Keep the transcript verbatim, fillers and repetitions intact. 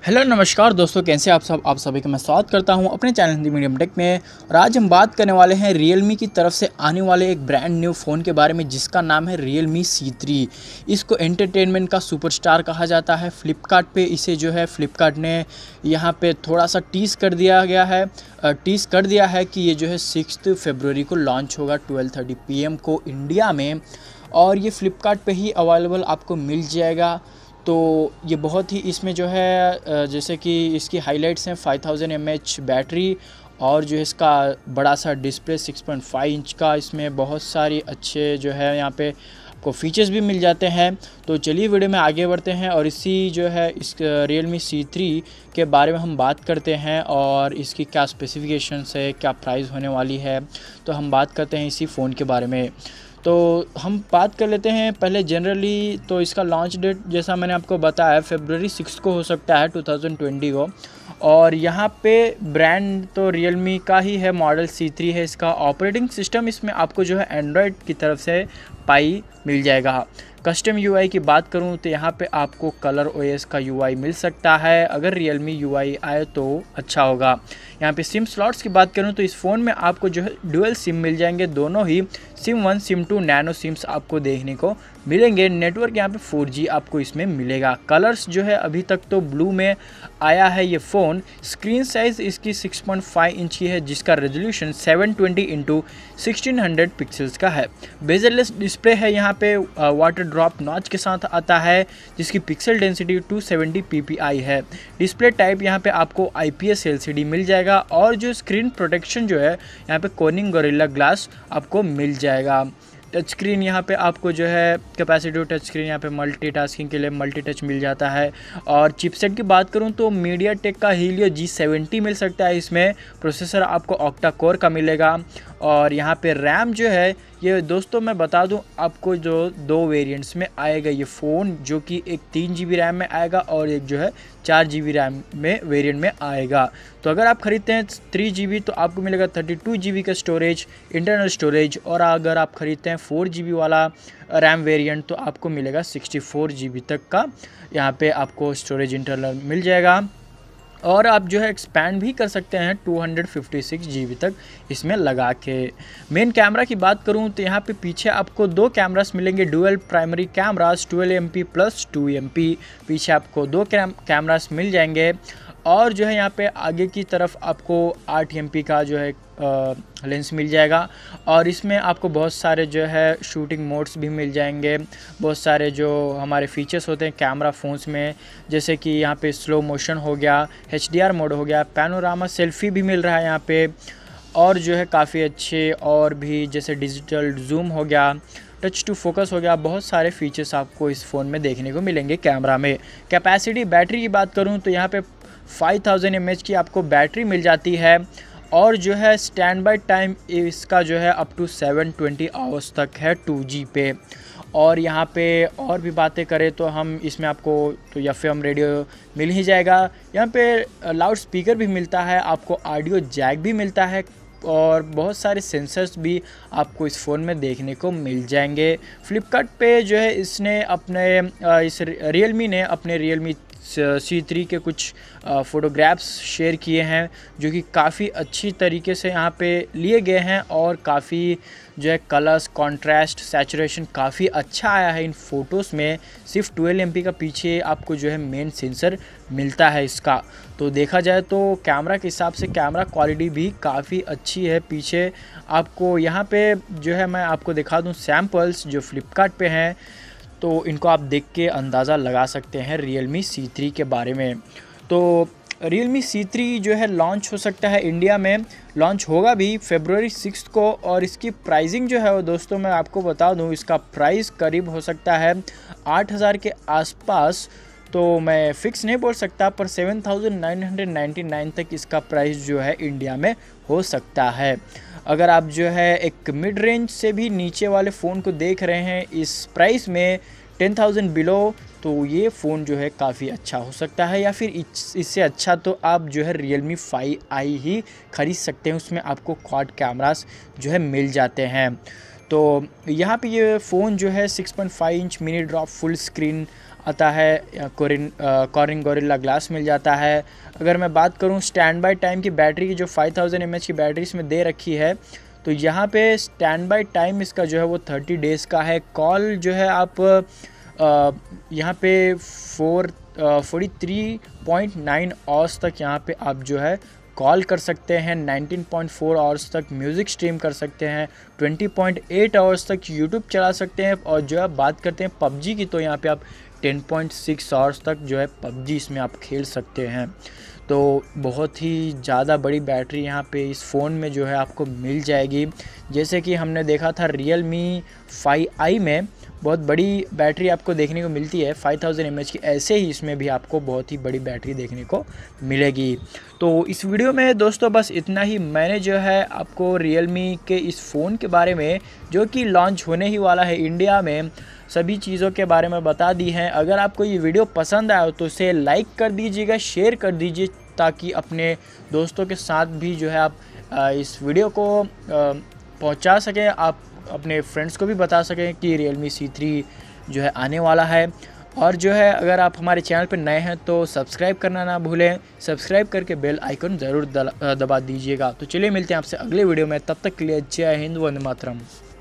Hello नमस्कार दोस्तों, कैसे आप सब आप सभी का मैं स्वागत करता हूं अपने चैनल हिंदी मीडियम टेक में। और आज हम बात करने वाले हैं Realme की तरफ से आने वाले एक ब्रांड न्यू फ़ोन के बारे में, जिसका नाम है Realme सी थ्री। इसको एंटरटेनमेंट का सुपरस्टार कहा जाता है। फ्लिपकार्ट पे इसे जो है फ्लिपकार्ट ने यहाँ पे थोड़ा सा टीज़ कर दिया गया है टीज़ कर दिया है कि ये जो है सिक्स्थ फरवरी को लॉन्च होगा ट्वेल्व थर्टी पी एम को इंडिया में, और ये फ्लिपकार्ट पे ही अवेलेबल आपको मिल जाएगा। तो ये बहुत ही इसमें जो है जैसे कि इसकी हाइलाइट्स हैं five thousand M H battery, और जो है इसका बड़ा सा display six point five inch का। इसमें बहुत सारी अच्छे जो है यहाँ पे आपको फीचर्स भी मिल जाते हैं। तो चलिए वीडियो में आगे बढ़ते हैं और इसी जो है इस Realme सी थ्री के बारे में हम बात करते हैं, और इसकी क्या स्पेसिफिकेशंस है, क्या प्राइस होने वाली है। तो हम बात करते हैं इसी फ़ोन के बारे में। तो हम बात कर लेते हैं पहले जनरली। तो इसका लॉन्च डेट जैसा मैंने आपको बताया फरवरी सिक्स को हो सकता है टू थाउजेंड ट्वेंटी को। और यहाँ पे ब्रांड तो Realme का ही है, मॉडल सी थ्री है। इसका ऑपरेटिंग सिस्टम इसमें आपको जो है एंड्रॉयड की तरफ से पाई मिल जाएगा। कस्टम यूआई की बात करूँ तो यहाँ पे आपको कलर ओएस का यूआई मिल सकता है। अगर Realme यूआई आए तो अच्छा होगा। यहाँ पे सिम स्लॉट्स की बात करूँ तो इस फ़ोन में आपको जो है डुअल सिम मिल जाएंगे, दोनों ही SIM one SIM two nano SIMs आपको देखने को मिलेंगे। नेटवर्क यहाँ पे फोर जी आपको इसमें मिलेगा। कलर्स जो है अभी तक तो ब्लू में आया है ये फ़ोन। स्क्रीन साइज़ इसकी सिक्स पॉइंट फाइव इंच की है, जिसका resolution seven twenty into sixteen hundred pixels का है। बेजरलेस डिस्प्ले है, यहाँ पे वाटर ड्रॉप नॉच के साथ आता है, जिसकी pixel density two seventy P P I है। डिस्प्ले टाइप यहाँ पे आपको I P S L C D मिल जाएगा, और जो स्क्रीन प्रोटेक्शन जो है यहाँ पे कोर्निंग गोरिल्ला ग्लास आपको मिल जाएगा। टच स्क्रीन यहाँ पे आपको जो है कैपेसिटिव टच स्क्रीन, यहाँ पे मल्टीटास्किंग के लिए मल्टी टच मिल जाता है। और चिपसेट की बात करूँ तो मीडियाटेक का हीलियो जी सेवेंटी मिल सकता है। इसमें प्रोसेसर आपको ऑक्टा कोर का मिलेगा। और यहाँ पे रैम जो है ये दोस्तों मैं बता दूं आपको, जो दो वेरिएंट्स में आएगा ये फ़ोन, जो कि एक तीन जी बी रैम में आएगा और एक जो है चार जी बी रैम में वेरिएंट में आएगा। तो अगर आप ख़रीदते हैं थ्री जी बी तो आपको मिलेगा थर्टी टू जी बी का स्टोरेज, इंटरनल स्टोरेज। और अगर आप ख़रीदते हैं फोर जी बी वाला रैम वेरिएंट तो आपको मिलेगा सिक्सटी फोर जी बी तक का यहाँ पे आपको स्टोरेज इंटरनल मिल जाएगा। और आप जो है एक्सपैंड भी कर सकते हैं two fifty six G B तक इसमें लगा के। मेन कैमरा की बात करूं तो यहाँ पे पीछे आपको दो कैमरास मिलेंगे, dual primary cameras twelve M P plus two M P. पीछे आपको दो कैमरास मिल जाएंगे। और जो है यहाँ पे आगे की तरफ आपको आठ एम पी का जो है आ, लेंस मिल जाएगा। और इसमें आपको बहुत सारे जो है शूटिंग मोड्स भी मिल जाएंगे, बहुत सारे जो हमारे फीचर्स होते हैं कैमरा फ़ोन्स में, जैसे कि यहाँ पे स्लो मोशन हो गया, एच डी आर मोड हो गया, पैनोरामा सेल्फी भी मिल रहा है यहाँ पे। और जो है काफ़ी अच्छे और भी जैसे डिजिटल जूम हो गया, टच टू फोकस हो गया, बहुत सारे फीचर्स आपको इस फ़ोन में देखने को मिलेंगे कैमरा में। कैपेसिटी बैटरी की बात करूँ तो यहाँ पे फाइव थाउजेंड एम एच की आपको बैटरी मिल जाती है। और जो है स्टैंड बाय टाइम इसका जो है up to seven twenty hours तक है टू जी पे। और यहाँ पे और भी बातें करें तो हम इसमें आपको तो एफ एम रेडियो मिल ही जाएगा। यहाँ पे लाउड स्पीकर भी मिलता है, आपको ऑडियो जैक भी मिलता है, और बहुत सारे सेंसर्स भी आपको इस फ़ोन में देखने को मिल जाएंगे। फ्लिपकार्ट पे जो है इसने अपने इस Realme ने अपने Realme सी थ्री के कुछ फ़ोटोग्राफ्स शेयर किए हैं, जो कि काफ़ी अच्छी तरीके से यहाँ पे लिए गए हैं। और काफ़ी जो है कलर्स, कंट्रास्ट, सैचुरेशन काफ़ी अच्छा आया है इन फ़ोटोज़ में। सिर्फ ट्वेल्व एम पी का पीछे आपको जो है मेन सेंसर मिलता है इसका। तो देखा जाए तो कैमरा के हिसाब से कैमरा क्वालिटी भी काफ़ी अच्छी है। पीछे आपको यहाँ पे जो है मैं आपको दिखा दूँ सैम्पल्स जो फ्लिपकार्ट पे हैं, तो इनको आप देख के अंदाज़ा लगा सकते हैं Realme सी थ्री के बारे में। तो Realme सी थ्री जो है लॉन्च हो सकता है इंडिया में, लॉन्च होगा भी फरवरी सिक्स को। और इसकी प्राइसिंग जो है वो दोस्तों मैं आपको बता दूं, इसका प्राइस करीब हो सकता है आठ हज़ार के आसपास। तो मैं फ़िक्स नहीं बोल सकता, पर seven thousand nine hundred ninety nine तक इसका प्राइस जो है इंडिया में हो सकता है। अगर आप जो है एक मिड रेंज से भी नीचे वाले फ़ोन को देख रहे हैं इस प्राइस में टेन थाउजेंड बिलो, तो ये फ़ोन जो है काफ़ी अच्छा हो सकता है। या फिर इससे अच्छा तो आप जो है Realme फाइव आई ही ख़रीद सकते हैं, उसमें आपको क्वाड कैमरास जो है मिल जाते हैं। तो यहाँ पे ये फ़ोन जो है six point five inch mini drop full screen आता है, कोरिन कॉर्निंग गोरिल्ला ग्लास मिल जाता है। अगर मैं बात करूं स्टैंड बाय टाइम की बैटरी की, जो फाइव थाउजेंड एम एच की बैटरी इसमें दे रखी है, तो यहाँ पे स्टैंड बाय टाइम इसका जो है वो थर्टी डेज़ का है। कॉल जो है आप यहाँ पे four forty three point nine hours तक यहाँ पे आप जो है कॉल कर सकते हैं। नाइनटीन पॉइंट फोर आवर्स तक म्यूज़िक स्ट्रीम कर सकते हैं। ट्वेंटी पॉइंट एट आवर्स तक यूट्यूब चला सकते हैं। और जो है बात करते हैं पबजी की, तो यहाँ पे आप टेन पॉइंट सिक्स आवर्स तक जो है पबजी इसमें आप खेल सकते हैं। तो बहुत ही ज़्यादा बड़ी बैटरी यहाँ पे इस फ़ोन में जो है आपको मिल जाएगी। जैसे कि हमने देखा था रियलमी फाइव आई में बहुत बड़ी बैटरी आपको देखने को मिलती है फाइव थाउजेंड एम एच की, ऐसे ही इसमें भी आपको बहुत ही बड़ी बैटरी देखने को मिलेगी। तो इस वीडियो में दोस्तों बस इतना ही। मैंने जो है आपको रियलमी के इस फ़ोन के बारे में, जो कि लॉन्च होने ही वाला है इंडिया में, सभी चीज़ों के बारे में बता दी हैं। अगर आपको ये वीडियो पसंद आया तो इसे लाइक कर दीजिएगा, शेयर कर दीजिए, ताकि अपने दोस्तों के साथ भी जो है आप इस वीडियो को पहुंचा सकें। आप अपने फ्रेंड्स को भी बता सकें कि रियलमी सी थ्री जो है आने वाला है। और जो है अगर आप हमारे चैनल पर नए हैं तो सब्सक्राइब करना ना भूलें। सब्सक्राइब करके बेल आइकन ज़रूर दबा दीजिएगा। तो चलिए मिलते हैं आपसे अगले वीडियो में, तब तक के लिए जय हिंद, वंदे मातरम।